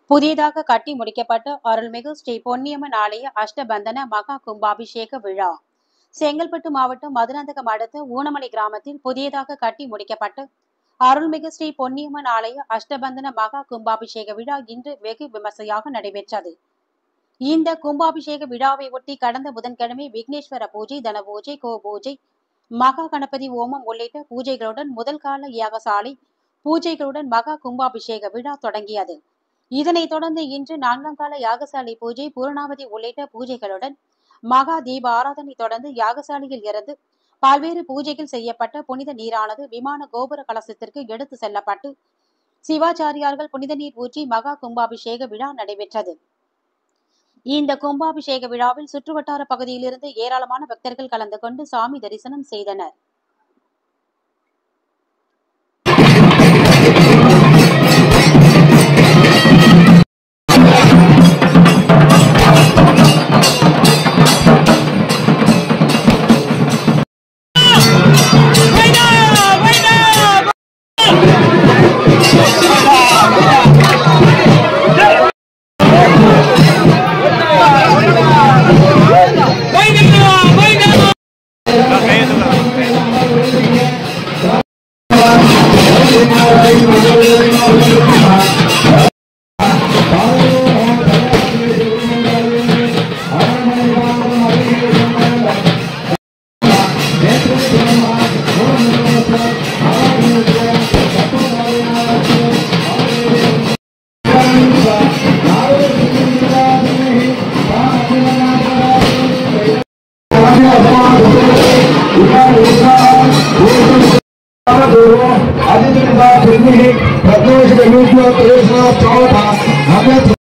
புதியதாக கட்டி முடிக்கப்பட்ட அருள்மிகு ஸ்ரீ பொன்னியம்மன் ஆலய அஷ்டபந்தன மகா கும்பாபிஷேக விழா செங்கல்பட்டு மாவட்டம் மதுராந்தகம் அடுத்த ஊனமலை கிராமத்தில் புதியதாக கட்டி முடிக்கப்பட்ட அருள்மிகு ஸ்ரீ பொன்னியம்மன் ஆலய அஷ்டபந்தன மகா கும்பாபிஷேக விழா இன்று வெகு விமர்சையாக நடைபெற்றது. இந்த கும்பாபிஷேக விழாவை ஒட்டி கடந்த புதன்கிழமை விக்னேஸ்வர பூஜை, தன பூஜை, கோ பூஜை, மகா கணபதி ஹோமம் உள்ளிட்ட பூஜைகளுடன் முதல் கால யாகசாலை பூஜைகளுடன் மகா கும்பாபிஷேக விழா தொடங்கியது. இதனைத் தொடர்ந்து இன்று 4ஆம் கால யாகசாலை பூஜை, பூரணாவதி உள்ளிட்ட பூஜைகளுடன் மகா தீப ஆராதனை தொடர்ந்து யாகசாலையில் இருந்து பல்வேறு பூஜைகள் செய்யப்பட்ட புனித நீரானது விமான கோபுர கலசத்திற்கு எடுத்து செல்லப்பட்டு சிவாச்சாரியார்கள் புனித நீர் ஊற்றி மகா கும்பாபிஷேக விழா நடைபெற்றது. இந்த கும்பாபிஷேக விழாவில் சுற்றுவட்டார பகுதியிலிருந்து ஏராளமான பக்தர்கள் கலந்து கொண்டு சாமி தரிசனம் செய்தனர். आदित्य